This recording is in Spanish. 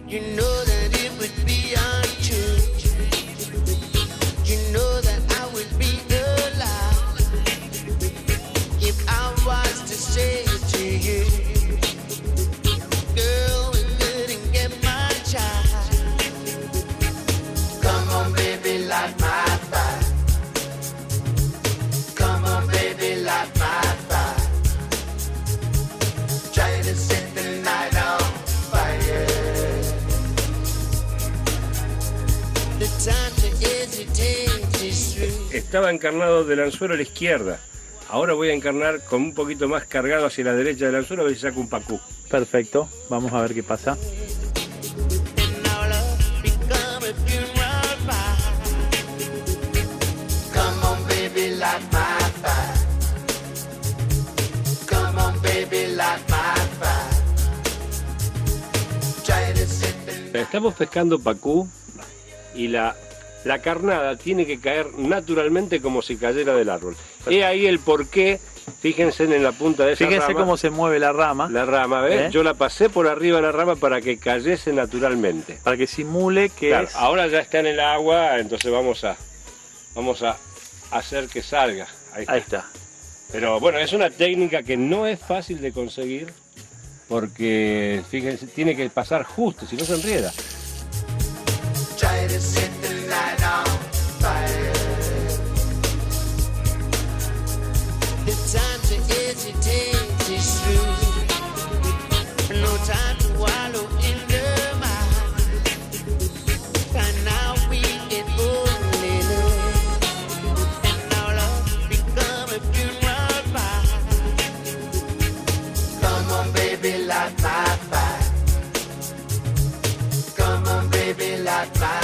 You know that it would be untrue. You know that I would be a lie if I was to say to you, girl, we couldn't get my child. Come on, baby, light my fire. Come on, baby, light my fire. Try to set the night on fire. Estaba encarnado del anzuelo a la izquierda. Ahora voy a encarnar con un poquito más cargado hacia la derecha del anzuelo, a ver si saco un pacú. Perfecto, vamos a ver qué pasa. Estamos pescando pacú y la carnada tiene que caer naturalmente como si cayera del árbol. He ahí el porqué. Fíjense en la punta de esa rama. Fíjense cómo se mueve la rama. La rama, ¿ves? Yo la pasé por arriba de la rama para que cayese naturalmente. Para que simule que claro, es... Ahora ya está en el agua, entonces vamos a hacer que salga. Ahí está. Pero bueno, es una técnica que no es fácil de conseguir porque, fíjense, tiene que pasar justo, si no se enrieda. Time to hesitate is through. No time to wallow in the mud. And now we can only love. And our love become a funeral pyre. Come on, baby, light my fire. Come on, baby, light my